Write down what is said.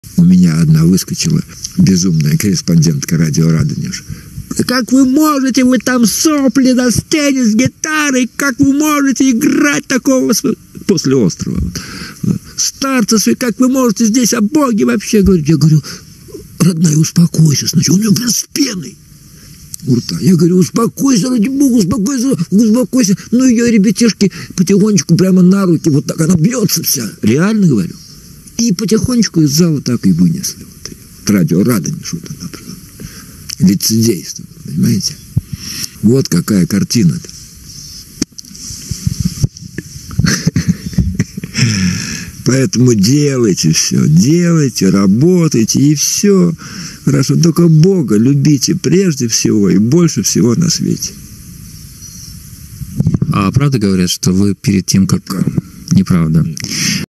У меня одна выскочила, безумная корреспондентка радио «Радонеж». Как вы можете, вы там сопли на сцене с гитарой, как вы можете играть такого после «Острова»? Старца, как вы можете здесь о Боге вообще говорить? Я говорю, родная, успокойся сначала. У меня прям с пеной у рта. Я говорю, успокойся, ради Бога, успокойся. Ну, ее ребятишки потихонечку прямо на руки, вот так она бьется вся. Реально говорю. И потихонечку из зала так и вынесли. Вот радио «Радонеж», вот она прям. Лицедейство, понимаете? Вот какая картина-то. Поэтому делайте все, делайте, работайте, и все хорошо. Только Бога любите прежде всего и больше всего на свете. А правда говорят, что вы перед тем, как... Неправда.